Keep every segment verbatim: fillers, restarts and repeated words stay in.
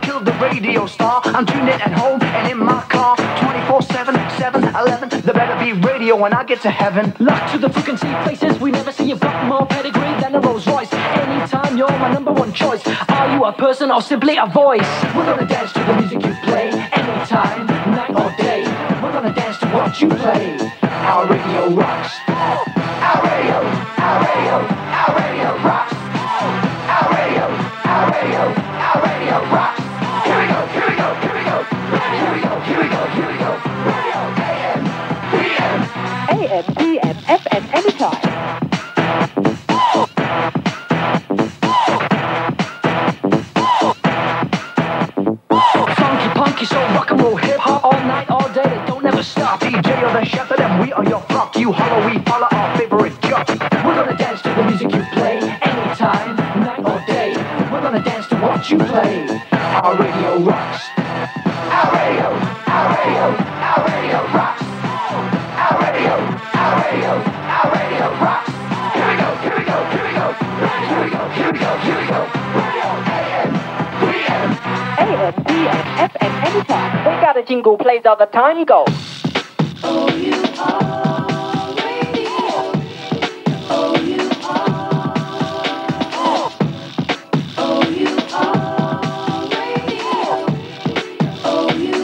kill the radio star. I'm tuned in at home and in my car, twenty-four seven, seven eleven. There better be radio when I get to heaven. Luck to the frequency places we never see. You've got more pedigree than a Rolls Royce. Anytime you're my number one choice. Are you a person or simply a voice? We're gonna dance to the music you play. Anytime, night or day. We're gonna dance to what you play. Our radio rocks. Our radio, our radio, our radio rocks. Our radio, our radio, our radio rocks. Here we go, here we go, here we go. Here we go, here we go, here we go. Radio A M, P M. A M, P M, F M, anytime. Funky, punky, so rock and roll, hip hop all night, all day. They don't ever stop. D J or the shepherd and we are your flock. You hollow, we follow our favorite jock. We're gonna dance to the music you play. Anytime, night or day. We're gonna dance to what you play. Our radio rocks. Our radio, our radio, our radio rocks. Our radio, our radio, our radio rocks. Here we go, here we go, here we go. Here we go, here we go, here we go. Radio A M, P M. A M, P M, F M, anytime. They got a jingle plays all the time, go. Oh, you are radio. Oh, you are. Oh, you are radio. Oh, you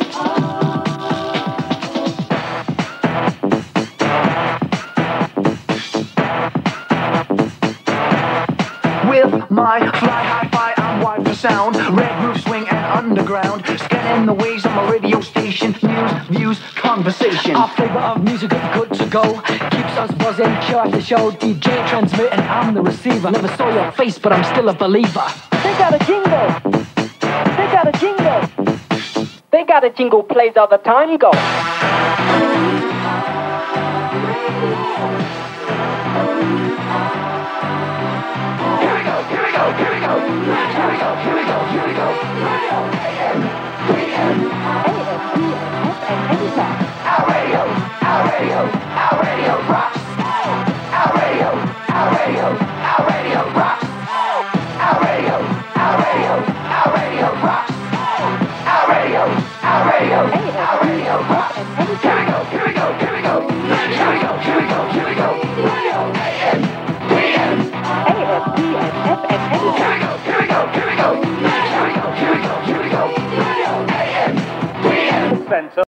are. With my fly hi-fi, I'm wide for sound. Red roof swing and underground. Scanning the waves on my radio station. News, views, conversation. Our flavor of music is good to go. Keeps us buzzing, show after show. D J transmit and I'm the receiver. Never saw your face, but I'm still a believer. They got a jingle. They got a jingle. They got a jingle plays all the time, go. Here we go, here we go, here we go. Here we go, here we go, here we go. Radio A M, P M. A M, P M, F M, anytime. Our radio, our radio, our radio rocks. Our radio, our radio, our radio rocks. Our radio, our radio, our radio rocks. Our radio, our radio, our radio rocks. Here we go, here we go, here we go. Here we go, here we go, here we go. Radio A M, P M. A M, P M, F M, anytime. Here we go, here we go, here we go. Here we go, here we go, here we go. Radio A M, P M. Spencer.